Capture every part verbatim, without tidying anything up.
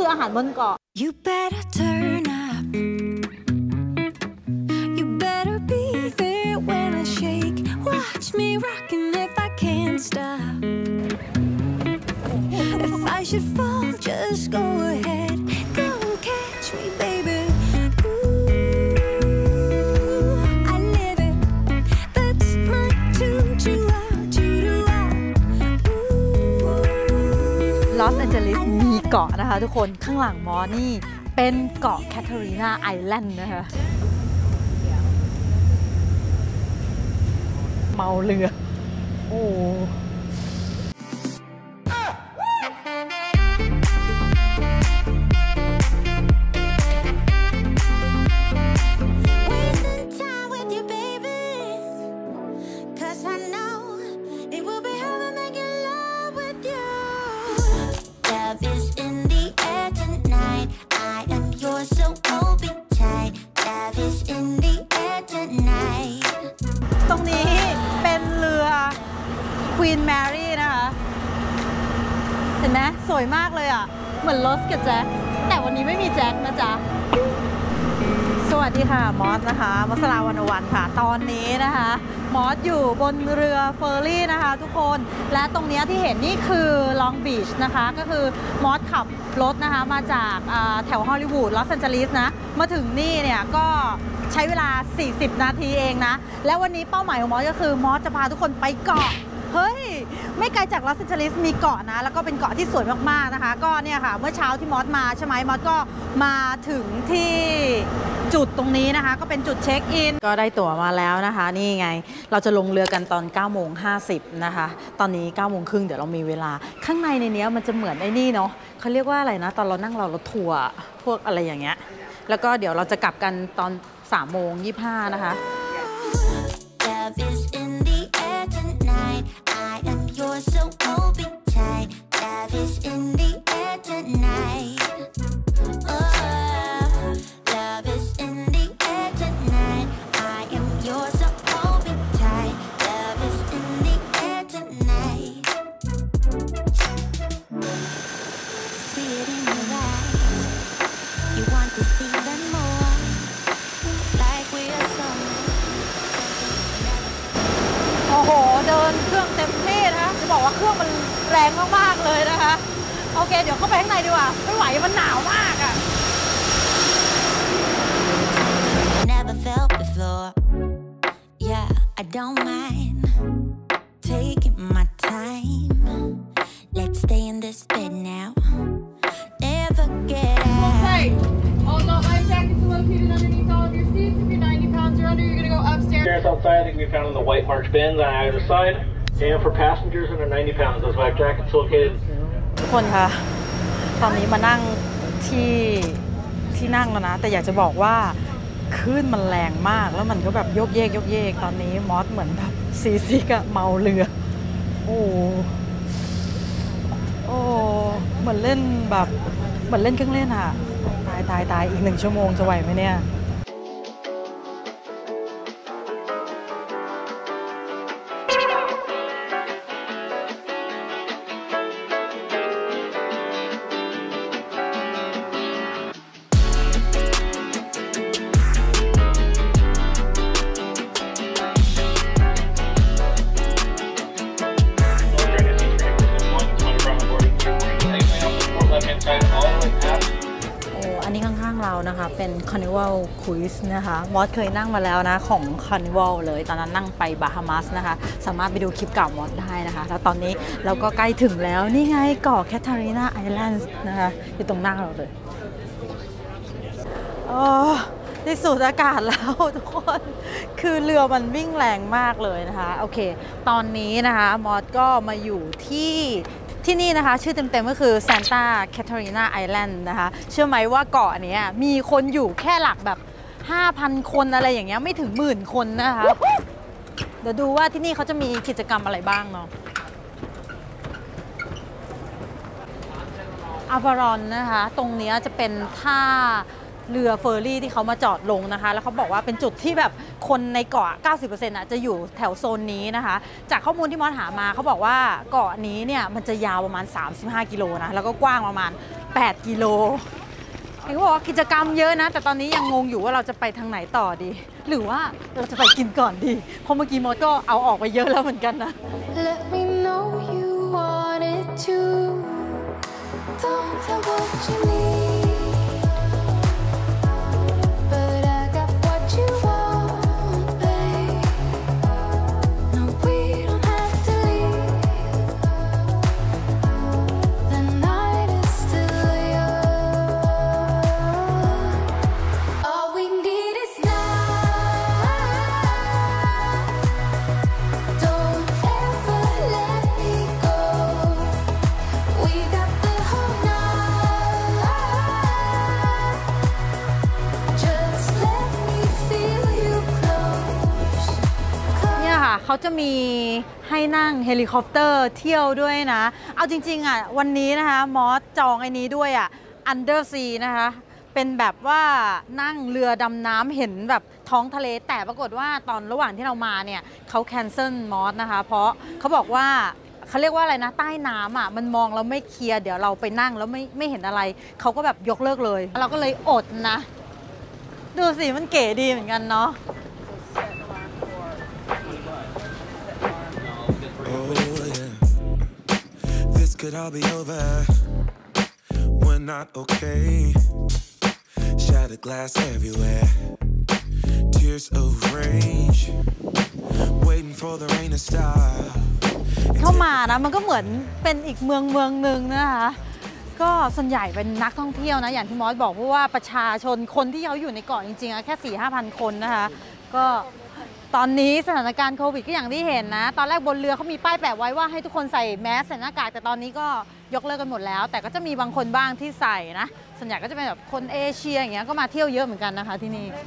คืออาหารบนเกาะ You better turn up. You better be there when I shake. Watch me rocking if I can't stop. If I should fall, just go ahead. Go and catch me, baby. Ooh, I live it. That's my tune. Ooh. ลอสแอนเจลิสมีเกาะนะคะทุกคนข้างหลังมอนี่เป็นเกาะแคทเธอรีนาไอแลนด์นะคะเมาเรือโอ้ตรงนี้เป็นเรือ Queen Mary นะคะเห็นไหมสวยมากเลยอ่ะเหมือนโรสกับแจ็คแต่วันนี้ไม่มีแจ็คนะจ๊ะสวัสดีค่ะมอสนะคะมัสลาวันวันค่ะตอนนี้นะคะมอสอยู่บนเรือเฟอร์รี่นะคะทุกคนและตรงนี้ที่เห็นนี่คือลองบีชนะคะก็คือมอสขับรถนะคะมาจากแถวฮอลลีวูดลอสแอนเจลิสนะมาถึงนี่เนี่ยก็ใช้เวลาสี่สิบนาทีเองนะแล้ววันนี้เป้าหมายของมอสก็คือมอสจะพาทุกคนไปเกาะเฮ้ยไม่ไกลจากลอสแอนเจลิสมีเกาะนะแล้วก็เป็นเกาะที่สวยมากๆนะคะก็เนี่ยค่ะเมื่อเช้าที่มอสมาใช่ไหมมอสก็มาถึงที่จุดตรงนี้นะคะก็เป็นจุดเช็คอินก็ได้ตั๋วมาแล้วนะคะนี่ไงเราจะลงเรือกันตอนเก้าโมงห้าสิบนะคะตอนนี้เก้าโมงครึ่งเดี๋ยวเรามีเวลาข้างในในนี้มันจะเหมือนไอ้นี่เนาะเขาเรียกว่าอะไรนะตอนเรานั่งรอรถทัวร์พวกอะไรอย่างเงี้ยแล้วก็เดี๋ยวเราจะกลับกันตอนสามโมงยี่สิบห้านะคะโอ้โหเดินเครื่องเต็มที่นะคะจะบอกว่าเครื่องมันแรงมากๆเลยนะคะโอเคเดี๋ยวเข้าไปข้างในดีกว่าไม่ไหวมันหนาวมากอ่ะ Never felt before Yeah I don't mind taking my time Let's stay in this bed now Never get out All not life jackets are located underneath all of your seats. If you're ninety pounds or under, you're going to go upstairs. Stairs outside, they can be found in the white marked bins on either side. And for passengers under ninety pounds, those life jackets located. ทุกคนคะตอนนี้มานั่งที่ที่นั่งแล้วนะแต่อยากจะบอกว่าคลื่นมันแรงมากแล้วมันก็แบบโยกเยกโยกเยกตอนนี้มอสเหมือนแบบซีซิกอะเมาเรือโอ้โอ้เหมือนเล่นแบบเหมือนเล่นเครื่องเล่นอะตายตายตายอีกหนึ่งชั่วโมงจะไหวไหมเนี่ย นะคะเป็น Carnival Cruise นะคะมอสเคยนั่งมาแล้วนะของ Carnival เลยตอนนั้นนั่งไปบาฮามัสนะคะสามารถไปดูคลิปเก่ามอสได้นะคะแล้วตอนนี้เราก็ใกล้ถึงแล้วนี่ไงเกาะแคทเธอรีนาไอแลนด์นะคะอยู่ตรงหน้าเราเลยโอ้ที่สูดอากาศแล้วทุกคนคือเรือมันวิ่งแรงมากเลยนะคะโอเคตอนนี้นะคะมอสก็มาอยู่ที่ที่นี่นะคะชื่อเต็มๆก็คือ Santa Catarina Island นะคะเชื่อไหมว่าเกาะนี้มีคนอยู่แค่หลักแบบ ห้าพัน คนอะไรอย่างเงี้ยไม่ถึงหมื่นคนนะคะเดี๋ยวดูว่าที่นี่เขาจะมีกิจกรรมอะไรบ้างเนาะอาวารอนนะคะตรงนี้จะเป็นท่าเรือเฟอร์รี่ที่เขามาจอดลงนะคะแล้วเขาบอกว่าเป็นจุดที่แบบคนในเกาะ เก้าสิบเปอร์เซ็นต์ อ่ะจะอยู่แถวโซนนี้นะคะจากข้อมูลที่มอสหามาเขาบอกว่าเกาะนี้เนี่ยมันจะยาวประมาณสามสิบห้ากิโลนะแล้วก็กว้างประมาณแปดกิโลเห็นเขาบอกว่ากิจกรรมเยอะนะแต่ตอนนี้ยังงงอยู่ว่าเราจะไปทางไหนต่อดีหรือว่าเราจะไปกินก่อนดีเพราะเมื่อกี้มอสก็เอาออกไปเยอะแล้วเหมือนกันนะ Let me know you wanted to. Don't have what you need, but I got what you want, babe. No, we don't have to leave. The night is still young. All we need is now. Don't ever let me go. We got the whole night. Just let me feel you close. เนี่ยค่ะเขาจะมีให้นั่งเฮลิคอปเตอร์เที่ยวด้วยนะเอาจริงๆอ่ะวันนี้นะคะมอสจองไอ้นี้ด้วยอ่ะ Undersea นะคะเป็นแบบว่านั่งเรือดำน้ำเห็นแบบท้องทะเลแต่ปรากฏว่าตอนระหว่างที่เรามาเนี่ยเขาแคนเซิลมอสนะคะเพราะเขาบอกว่าเขาเรียกว่าอะไรนะใต้น้ำอ่ะมันมองแล้วไม่เคลียร์เดี๋ยวเราไปนั่งแล้วไม่ไม่เห็นอะไรเขาก็แบบยกเลิกเลยเราก็เลยอดนะดูสิมันเก๋ดีเหมือนกันเนาะ Oh yeah, this could all be over. We're not okay. Shattered glass everywhere. Tears of rage. Waiting for the rain to stop. เข้ามานะมันก็เหมือนเป็นอีกเมืองเมืองหนึ่งนะคะก็ส่วนใหญ่เป็นนักท่องเที่ยวนะอย่างที่มอสบอกเพราะว่าประชาชนคนที่เขาอยู่ในเกาะจริงๆแค่ สี่ห้าพัน คนนะคะก็ตอนนี้สถานการณ์โควิดก็อย่างที่เห็นนะตอนแรกบนเรือเขามีป้ายแปะไว้ว่าให้ทุกคนใส่แมสใส่หน้ากากแต่ตอนนี้ก็ยกเลิกกันหมดแล้วแต่ก็จะมีบางคนบ้างที่ใส่นะส่วนใหญ่ก็จะเป็นแบบคนเอเชียอย่างเงี้ยก็มาเที่ยวเยอะเหมือนกันนะคะที่นี่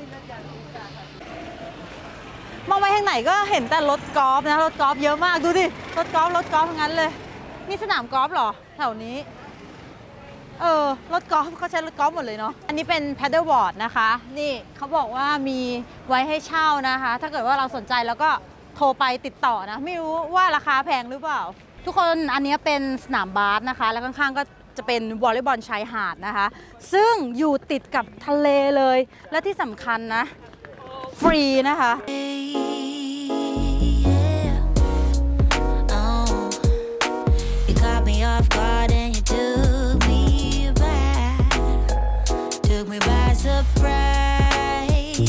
มองไปทางไหนก็เห็นแต่รถกอล์ฟนะรถกอล์ฟเยอะมากดูดิรถกอล์ฟรถกอล์ฟทั้งนั้นเลยนี่สนามกอล์ฟเหรอแถวนี้เออรถกอล์ฟเขาใช้รถกอล์ฟหมดเลยเนาะอันนี้เป็นแพดเดิลบอร์ดนะคะนี่เขาบอกว่ามีไว้ให้เช่านะคะถ้าเกิดว่าเราสนใจแล้วก็โทรไปติดต่อนะไม่รู้ว่าราคาแพงหรือเปล่าทุกคนอันนี้เป็นสนามบาสนะคะแล้วข้างๆก็จะเป็นวอลเลย์บอลชายหาดนะคะซึ่งอยู่ติดกับทะเลเลยและที่สำคัญนะฟรีนะคะ Yeah. Oh, you caught me off guard and you took me back, took me by surprise.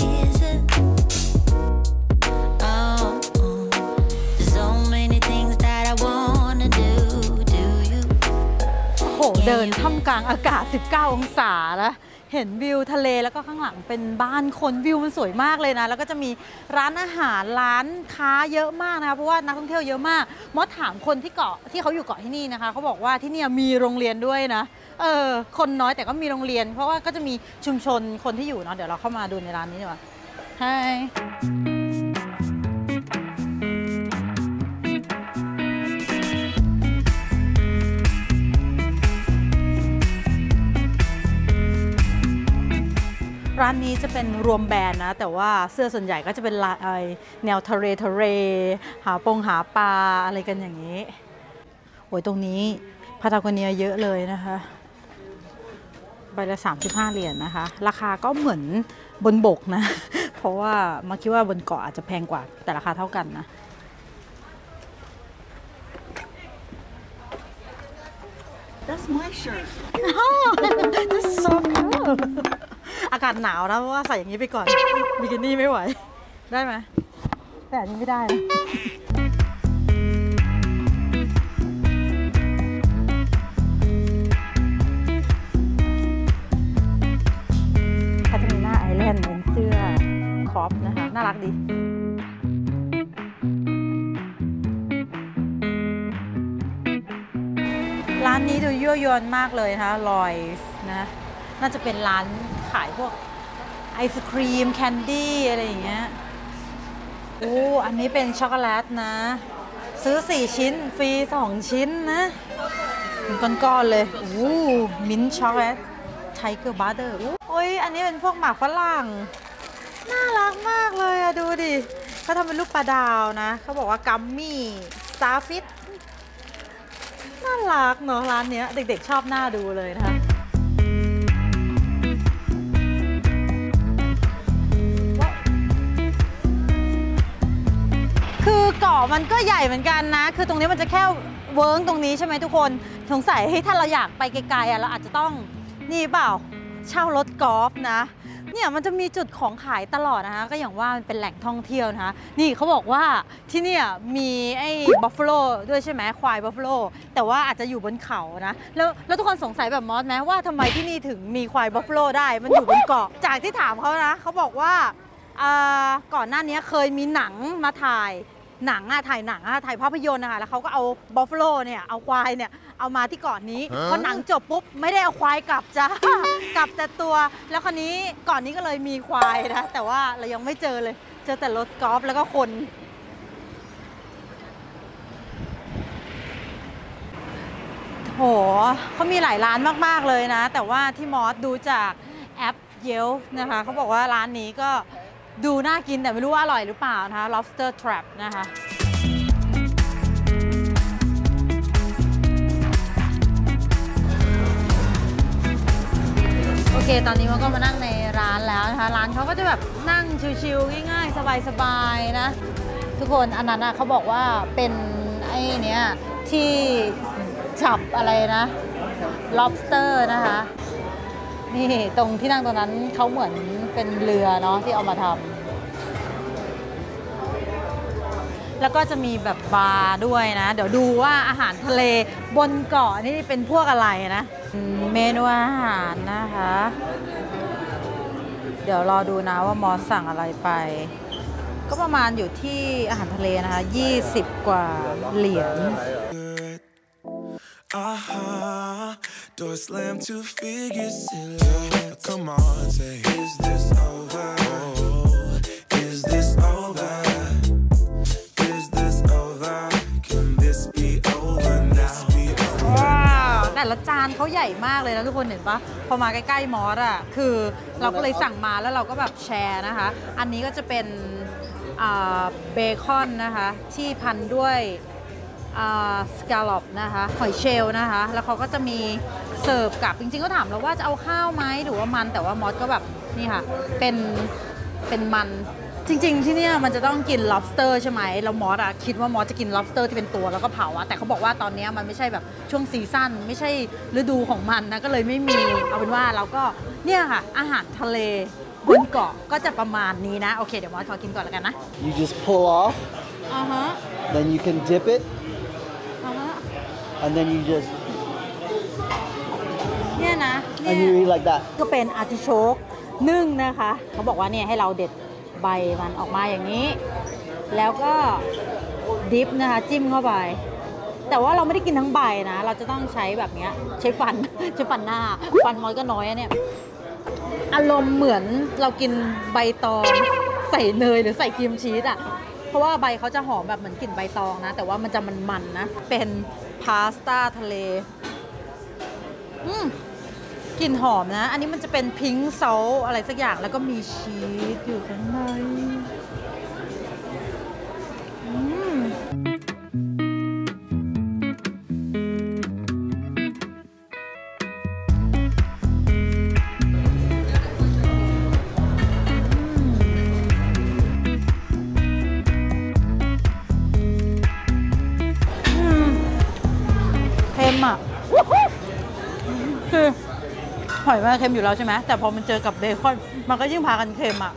Oh, there's so many things that I wanna do, do you? โหเดินท่ามกลางอากาศสิบเก้าองศาแล้วเห็นวิวทะเลแล้วก็ข้างหลังเป็นบ้านคนวิวมันสวยมากเลยนะแล้วก็จะมีร้านอาหารร้านค้าเยอะมากนะคะเพราะว่านักท่องเที่ยวเยอะมากมอสถามคนที่เกาะที่เขาอยู่เกาะที่นี่นะคะเขาบอกว่าที่นี่มีโรงเรียนด้วยนะเออคนน้อยแต่ก็มีโรงเรียนเพราะว่าก็จะมีชุมชนคนที่อยู่เนาะเดี๋ยวเราเข้ามาดูในร้านนี้ดีกว่าใช่ร้านนี้จะเป็นรวมแบรนด์นะแต่ว่าเสื้อส่วนใหญ่ก็จะเป็นลายแนวทะเลทะเลหาปงหาปลาอะไรกันอย่างนี้โอ้ยตรงนี้พาตาโกเนียเยอะเลยนะคะใบละสามสิบห้าเหรียญนะคะราคาก็เหมือนบนบกนะเพราะว่ามาคิดว่าบนเกาะอาจจะแพงกว่าแต่ราคาเท่ากันนะ That's my shirt. That's so cool อากาศหนาวนะเพราะว่าใส่อย่างนี้ไปก่อนบิกินี่ไม่ไหวได้ไหมแต่อันนี้ไม่ได้นะคาทามิน่าไอแลนด์เป็นเสื้อครอปนะคะน่ารักดีร้านนี้ดูยั่วยวนมากเลยนะคะลอยนะน่าจะเป็นร้านขายพวกไอศครีมแคนดี้อะไรอย่างเงี้ยโอ้อันนี้เป็นช็อกโกแลตนะซื้อสี่ชิ้นฟรีสองชิ้นนะเป็นก้อนๆเลยโอ้มิ้นท์ช็อกโกแลตไทเกอร์บัตเตอร์โอ้โอ้ยอันนี้เป็นพวกหมากฝรั่งน่ารักมากเลยอะดูดิเขาทำเป็นรูปปลาดาวนะเขาบอกว่ากัมมี่สตาร์ฟิชน่ารักเนาะร้านเนี้ยเด็กๆชอบหน้าดูเลยนะคะคือเกาะมันก็ใหญ่เหมือนกันนะคือตรงนี้มันจะแค่เวิร์กตรงนี้ใช่ไหมทุกคนสงสัยถ้าเราอยากไปไกลๆอะเราอาจจะต้องนี่เปล่าเช่ารถกอล์ฟนะเนี่ยมันจะมีจุดของขายตลอดนะคะก็อย่างว่ามันเป็นแหล่งท่องเที่ยวนะคะนี่เขาบอกว่าที่เนี่ยมีไอ้บัฟฟาโลด้วยใช่ไหมควายบัฟฟาโลแต่ว่าอาจจะอยู่บนเขานะแล้วแล้วทุกคนสงสัยแบบมอสไหมว่าทำไมที่นี่ถึงมีควายบัฟฟาโลได้มันอยู่บนเกาะจากที่ถามเขานะเขาบอกว่าก่อนหน้านี้เคยมีหนังมาถ่ายหนังอะถ่ายหนังอะถ่ายภาพยนตร์นะคะแล้วเขาก็เอาบัฟฟาโลเนี่ยเอาควายเนี่ยเอามาที่เกาะนี้พอหนังจบปุ๊บไม่ได้เอาควายกลับจ้ากลับแต่ตัวแล้วคราวนี้ก่อนนี้ก็เลยมีควายนะแต่ว่าเรายังไม่เจอเลยเจอแต่รถกอล์ฟแล้วก็คนโหเขามีหลายร้านมากๆเลยนะแต่ว่าที่มอสดูจากแอป Yelp นะคะเขาบอกว่าร้านนี้ก็ดูน่ากินแต่ไม่รู้ว่าอร่อยหรือเปล่านะคะ lobster trap นะคะโอเคตอนนี้มันก็มานั่งในร้านแล้วนะคะร้านเขาก็จะแบบนั่งชิลๆง่ายๆสบายๆนะทุกคนอันนั้นนะเขาบอกว่าเป็นไอ้เนี้ยที่จับอะไรนะ lobster นะคะนี่ตรงที่นั่งตรงนั้นเขาเหมือนเป็นเรือเนาะที่เอามาทำแล้วก็จะมีแบบบาร์ด้วยนะเดี๋ยวดูว่าอาหารทะเลบนเกาะนี่เป็นพวกอะไรนะเมนูอาหารนะคะเดี๋ยวรอดูนะว่ามอสสั่งอะไรไปก็ประมาณอยู่ที่อาหารทะเลนะคะยี่สิบกว่าเหรียญ Uh-huh. Door slam, two figures in love. Come on, say, is this over? Oh, is this over? Is this over? Can this be over? This be over? ว้าวแต่ละจานเขาใหญ่มากเลยนะทุกคนเห็นปะพอมาใกล้ๆมอสอ่ะคือเราก็เลยสั่งมาแล้วเราก็แบบแชร์นะคะอันนี้ก็จะเป็นเบคอนนะคะที่พันด้วยสกาลอปนะคะหอยเชลล์นะคะแล้วเขาก็จะมีเสิร์ฟกับจริงๆก็ถามเราว่าจะเอาข้าวไหมหรือว่ามันแต่ว่ามอสก็แบบนี่ค่ะเป็นเป็นมันจริงๆที่นี่มันจะต้องกิน lobster ใช่ไหมแล้วมอสอะคิดว่ามอสจะกิน lobster ที่เป็นตัวแล้วก็เผาอะแต่เขาบอกว่าตอนนี้มันไม่ใช่แบบช่วงซีซั่นไม่ใช่ฤดูของมันนะก็เลยไม่มีเอาเป็นว่าเราก็เนี่ยค่ะอาหารทะเลบนเกาะก็จะประมาณนี้นะโอเคเดี๋ยวมอสขอกินก่อนแล้วกันนะ You just pull off อ่าฮะ then you can dip it and then you just เนี่ยนะ and you eat like that ก็เป็นอาร์ติโชกนึ่งนะคะเขาบอกว่าเนี่ยให้เราเด็ดใบมันออกมาอย่างนี้แล้วก็ดิฟนะคะจิ้มเข้าไปแต่ว่าเราไม่ได้กินทั้งใบนะเราจะต้องใช้แบบนี้ใช้ฟันใช้ฟันหน้าฟันมอยก็น้อยเนี่ยอารมณ์เหมือนเรากินใบตองใส่เนยหรือใส่ครีมชีสอ่ะเพราะว่าใบเขาจะหอมแบบเหมือนกลิ่นใบตองนะแต่ว่ามันจะมันๆนะเป็นพาสต้าทะเลอืมกลิ่นหอมนะอันนี้มันจะเป็นพิงค์ซอลอะไรสักอย่างแล้วก็มีชีสอยู่ข้างในอืมเค็มอ่ะคือหอยมันเค็มอยู่แล้วใช่ไหมแต่พอมันเจอกับเบคอนมันก็ยิ่งพากันเค็มอ่ะ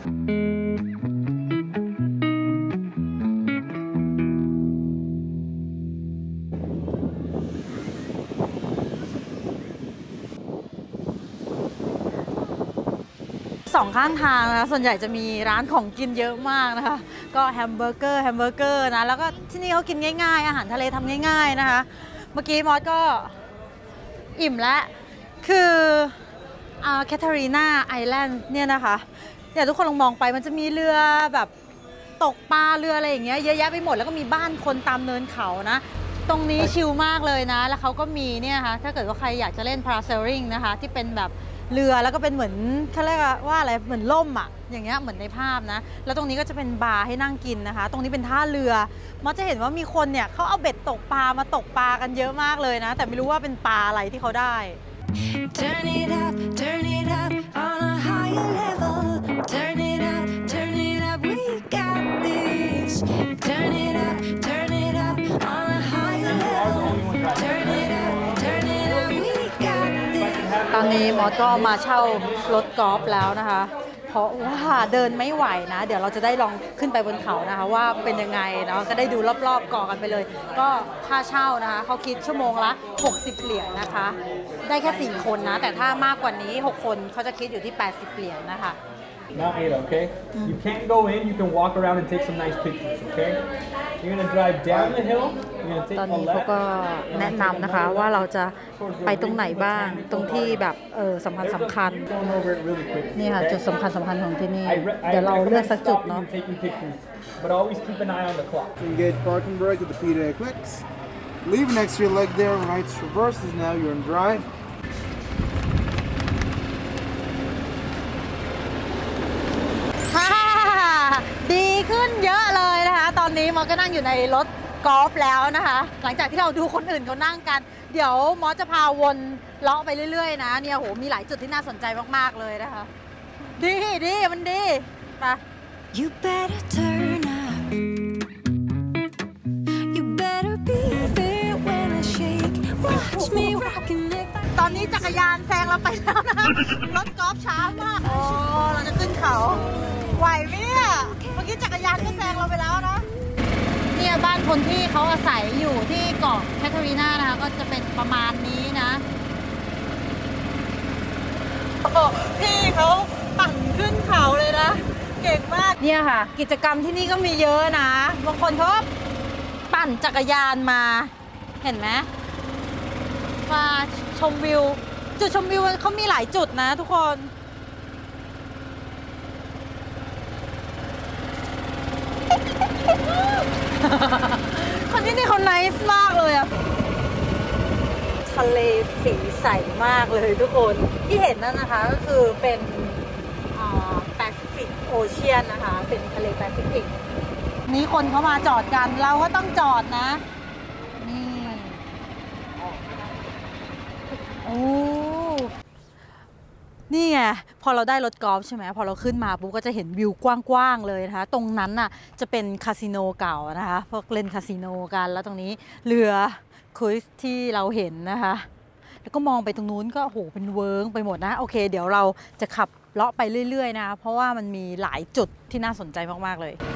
สองข้างทางนะคะส่วนใหญ่จะมีร้านของกินเยอะมากนะคะก็แฮมเบอร์เกอร์แฮมเบอร์เกอร์นะแล้วก็ที่นี่เขากินง่ายๆอาหารทะเลทำง่ายๆนะคะเมื่อกี้มอสก็อิ่มแล้วคือแคทเธอรีนาไอแลนด์เนี่ยนะคะเดี๋ยวทุกคนลองมองไปมันจะมีเรือแบบตกปลาเรืออะไรอย่างเงี้ยเยอะแยะไปหมดแล้วก็มีบ้านคนตามเนินเขานะตรงนี้ชิลมากเลยนะแล้วเขาก็มีเนี่ยค่ะถ้าเกิดว่าใครอยากจะเล่นพาราเซลลิงนะคะที่เป็นแบบเรือแล้วก็เป็นเหมือนเขาเรียกว่าอะไรเหมือนล่มอ่ะอย่างเงี้ยเหมือนในภาพนะแล้วตรงนี้ก็จะเป็นบาร์ให้นั่งกินนะคะตรงนี้เป็นท่าเรือมอสจะเห็นว่ามีคนเนี่ยเขาเอาเบ็ดตกปลามาตกปลากันเยอะมากเลยนะแต่ไม่รู้ว่าเป็นปลาอะไรที่เขาได้ Turn it up, turn it up on a higher level. Turn it up, turn it up, we got this. Turn it up, turn it up on a higher level. Turn it up, turn it up, we got this. ตอนนี้มอสก็มาเช่ารถกอล์ฟแล้วนะคะเพราะว่าเดินไม่ไหวนะเดี๋ยวเราจะได้ลองขึ้นไปบนเขานะคะว่าเป็นยังไงเนาะก็ได้ดูรอบๆเกาะกันไปเลยก็ค่าเช่านะคะเขาคิดชั่วโมงละหกสิบเหรียญนะคะได้แค่สี่คนนะแต่ถ้ามากกว่านี้หกคนเขาจะคิดอยู่ที่แปดสิบเหรียญนะคะ Mount Ada, okay? You can't go in, you can walk around and take some nice pictures, okay? You're gonna drive down the hill, you're gonna take ตอน a นี้เขา left. ก็แนะนำนะคะว่าเราจะไปตรงไหนบ้างตรงที่แบบเออสำคัญสำคัญ Going over it really quick. นี่ค่ะจุดสำคัญสำคัญของที่นี่ I re- I เดี๋ยวเราเลือก recommend สักจุด stopping เนาะ and taking pictures, but always keep an eye on the clock. Engage parking brake with the P D A clicks. Leave next to your leg there, right reverses, now you're in drive. ฮ่าดีขึ้นเยอะเลยนะคะตอนนี้มอสก็นั่งอยู่ในรถกอล์ฟแล้วนะคะหลังจากที่เราดูคนอื่นเขานั่งกันเดี๋ยวมอสจะพาวนเลาะไปเรื่อยๆนะเนี่ยโหมีหลายจุดที่น่าสนใจมากๆเลยนะคะดีดีมันดีไป You better turn up. You better be there when I shake. Watch me rockin' it. ตอนนี้จักรยานแซงเราไปแล้วนะรถกอล์ฟช้ามากโอ้เราจะขึ้นเขาไหวไหมเนี่ยเมื่อกี้จักรยานก็แซงเราไปแล้วนะเนี่ยบ้านคนที่เขาอาศัยอยู่ที่เกาะแคทารีนานะคะก็จะเป็นประมาณนี้นะพี่เขาปั่นขึ้นเขาเลยนะเก่งมากเนี่ยค่ะกิจกรรมที่นี่ก็มีเยอะนะบางคนเขาปั่นจักรยานมาเห็นไหมมาชมวิวจุดชมวิวเขามีหลายจุดนะทุกคนคนที่นี่เขาไนซ์มากเลยอะทะเลสีใสมากเลยทุกคนที่เห็นนั่นนะคะก็คือเป็นแปซิฟิกโอเชียนนะคะเป็นทะเลแปซิฟิกนี้คนเขามาจอดกันเราก็ต้องจอดนะนี่โอ้นี่ไงพอเราได้รถกอล์ฟใช่ไหมพอเราขึ้นมาปุ๊บก็จะเห็นวิวกว้างๆเลยนะคะตรงนั้นน่ะจะเป็นคาสิโนเก่านะคะพวกเล่นคาสิโนกันแล้วตรงนี้เรือครูซที่เราเห็นนะคะแล้วก็มองไปตรงนู้นก็โหเป็นเวิร์งไปหมดนะโอเคเดี๋ยวเราจะขับเลาะไปเรื่อยๆนะคะเพราะว่ามันมีหลายจุดที่น่าสนใจมากๆเลย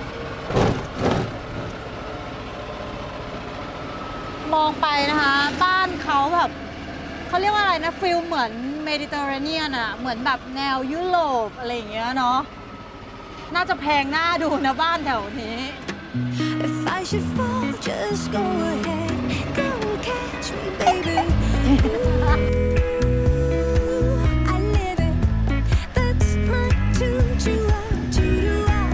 มองไปนะคะบ้านเขาแบบเขาเรียกว่าอะไรนะฟิลเหมือนเมดิเตอร์เรเนียนอะเหมือนแบบแนวยุโรปอะไรอย่างเงี้ยเนาะน่าจะแพงหน้าดูนะบ้านแถวนี้ If I should fall, just go ahead. Go catch me, baby. I live it. That's my tune. Choo-ah, choo-doo-ah.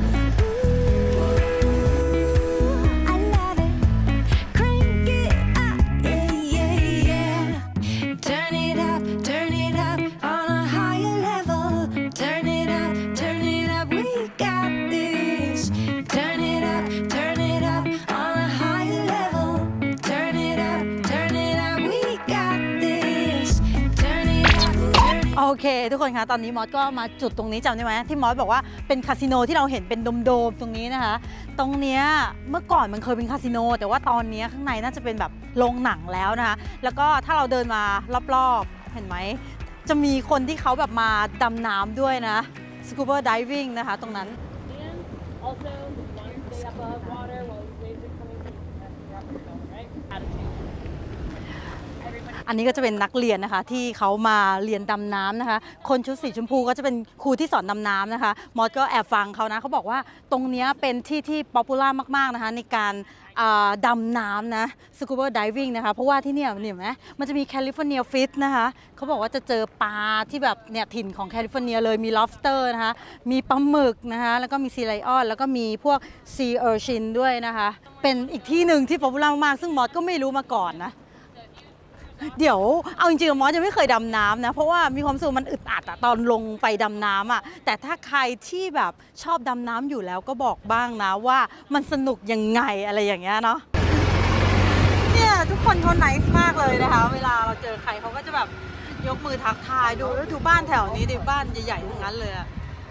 Ooh, I love it. Crank it up, yeah, yeah, yeah. Turn it up, turn it up on a higher level. Turn it up, turn it up. We got this. Turn it up, turn it up on a higher level. Turn it up, turn it up. We got this. Turn it up, turn it up. โอเคทุกคนคะตอนนี้มอสก็มาจุดตรงนี้จำได้ไหมที่มอสบอกว่าเป็นคาสิโนที่เราเห็นเป็นโดมๆตรงนี้นะคะตรงเนี้ยเมื่อก่อนมันเคยเป็นคาสิโนแต่ว่าตอนนี้ข้างในน่าจะเป็นแบบโรงหนังแล้วนะคะแล้วก็ถ้าเราเดินมารอบๆเห็นไหมจะมีคนที่เขาแบบมาดำน้ำด้วยนะสกูเบอร์ไดวิ่งนะคะตรงนั้น And also, want to stay above water while waves are coming in. That's your upper phone, right? Attitude. อันนี้ก็จะเป็นนักเรียนนะคะที่เขามาเรียนดำน้ำนะคะคนชุดสีชมพูก็จะเป็นครูที่สอนดำน้ำนะคะมอสก็แอบฟังเขานะเขาบอกว่าตรงนี้เป็นที่ที่ป๊อปปูล่ามากๆนะคะในการดำน้ำนะสกูเบอร์ไดวิ่งนะคะเพราะว่าที่เนี่ยเห็นไหมมันจะมีแคลิฟอร์เนียฟิชนะคะเขาบอกว่าจะเจอปลาที่แบบเนี่ยถิ่นของแคลิฟอร์เนียเลยมี lobster นะคะมีปลาหมึกนะคะแล้วก็มีซีไลออนแล้วก็มีพวกซีเออร์ชินด้วยนะคะเป็นอีกที่หนึ่งที่ป๊อปปูล่ามากๆซึ่งมอสก็ไม่รู้มาก่อนนะเดี๋ยวเอาจริงๆมอสยังไม่เคยดำน้ำนะเพราะว่ามีความรู้สึกมันอึดอัดอะตอนลงไปดำน้ำอะแต่ถ้าใครที่แบบชอบดำน้ำอยู่แล้วก็บอกบ้างนะว่ามันสนุกยังไงอะไรอย่างเงี้ยเนาะเนี่ยทุกคนเขาไนซ์มากเลยนะคะเวลาเราเจอใครเขาก็จะแบบยกมือทักทายดูแล้วดูบ้านแถวนี้ดิบ้านใหญ่ๆทั้งนั้นเลยอะ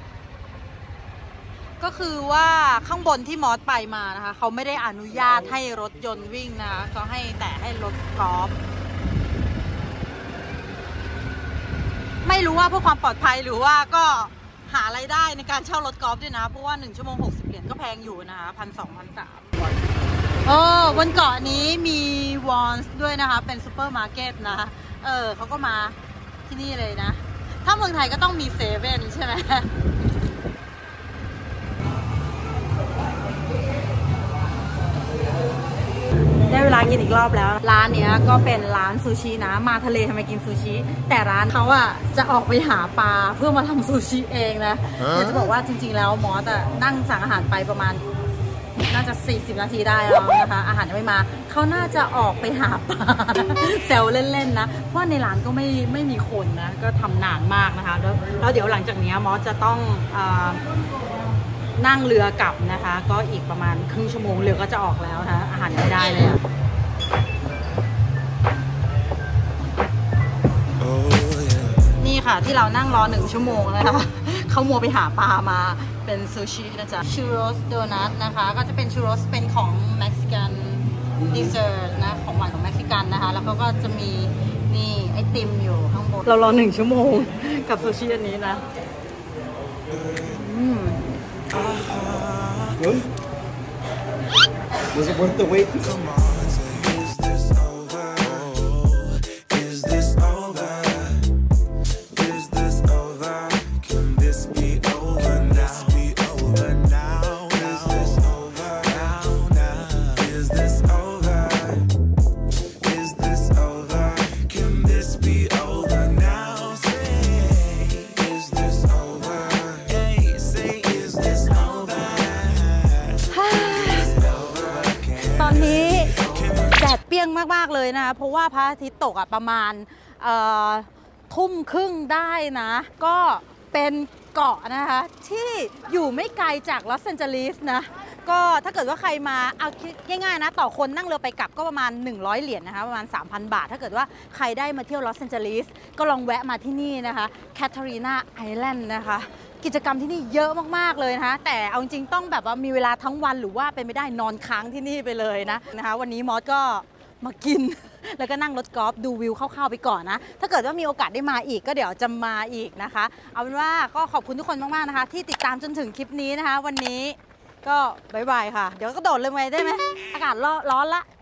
ก็คือว่าข้างบนที่มอสไปมานะคะเขาไม่ได้อนุญาตให้รถยนต์วิ่งนะคะเขาให้แต่ให้รถกอล์ฟไม่รู้ว่าเพื่อความปลอดภัยหรือว่าก็หารายได้ในการเช่ารถกอล์ฟด้วยนะเพราะว่าหนึ่งชั่วโมงหกสิบเหรียญก็แพงอยู่นะคะพันสองพันสามเออบนเกาะนี้มีวอนส์ด้วยนะคะเป็นซูเปอร์มาร์เก็ตนะเออเขาก็มาที่นี่เลยนะถ้าเมืองไทยก็ต้องมีเซเว่นใช่ไหมได้เวลากินอีกรอบแล้วร้านเนี้ยก็เป็นร้านซูชินะมาทะเลทำไมกินซูชิแต่ร้านเขาอะจะออกไปหาปลาเพื่อมาทำซูชิเองนะอยากจะบอกว่าจริงๆแล้วมอสอะนั่งสั่งอาหารไปประมาณน่าจะสี่สิบนาทีได้แล้วนะคะอาหารยังไม่มาเขาน่าจะออกไปหาปลาแซวเล่นๆนะเพราะในร้านก็ไม่ไม่มีคนนะก็ทำนานมากนะคะแล้วแล้วเดี๋ยวหลังจากนี้มอสจะต้องนั่งเรือกลับนะคะก็อีกประมาณครึ่งชั่วโมงเรือก็จะออกแล้วนะคะอาหารไม่ได้เลยอะนี่ค่ะที่เรานั่งรอหนึ่งชั่วโมงนะคะเขามัวไปหาปลามาเป็นซูชินะจ๊ะชูโรสโดนัทนะคะก็จะเป็นชูโรสเป็นของเม็กซิกันดีเซอร์นะของหวานของเม็กซิกันนะคะแล้วเขาก็จะมีนี่ไอติมอยู่ข้างบนเรารอหนึ่งชั่วโมงกับซูชิอันนี้นะอืม Good? Was it worth the wait? Come on, say, is this over? Oh, is this over? Is this over? Can this be over now? Be over now? Is this over now? Now? Is this over? Is this over? Can this be over now? Say, is this over? Hey, say, is this over? ตอนนี้แดดเปรี้ยงมากๆเลยนะคะเพราะว่าพระอาทิตย์ตกอ่ะประมาณทุ่มครึ่งได้นะก็เป็นเกาะนะคะที่อยู่ไม่ไกลจากลอสแอนเจลิสนะก็ถ้าเกิดว่าใครมาเอาคิดง่ายๆนะต่อคนนั่งเรือไปกลับก็ประมาณหนึ่งร้อยเหรียญนะคะประมาณ สามพัน บาทถ้าเกิดว่าใครได้มาเที่ยวลอสแอนเจลิสก็ลองแวะมาที่นี่นะคะแคทเธอรีนาไอแลนด์นะคะกิจกรรมที่นี่เยอะมากๆเลยนะคะแต่เอาจริงๆต้องแบบว่ามีเวลาทั้งวันหรือว่าเป็นไม่ได้นอนค้างที่นี่ไปเลยนะนะคะวันนี้มอสก็มากินแล้วก็นั่งรถกอล์ฟดูวิวคร่าวๆไปก่อนนะถ้าเกิดว่ามีโอกาสได้มาอีกก็เดี๋ยวจะมาอีกนะคะเอาเป็นว่าก็ขอบคุณทุกคนมากๆนะคะที่ติดตามจนถึงคลิปนี้นะคะวันนี้ก็บายบายค่ะเดี๋ยวก็โดดเลยไหมได้ไหมอากาศร้อนละ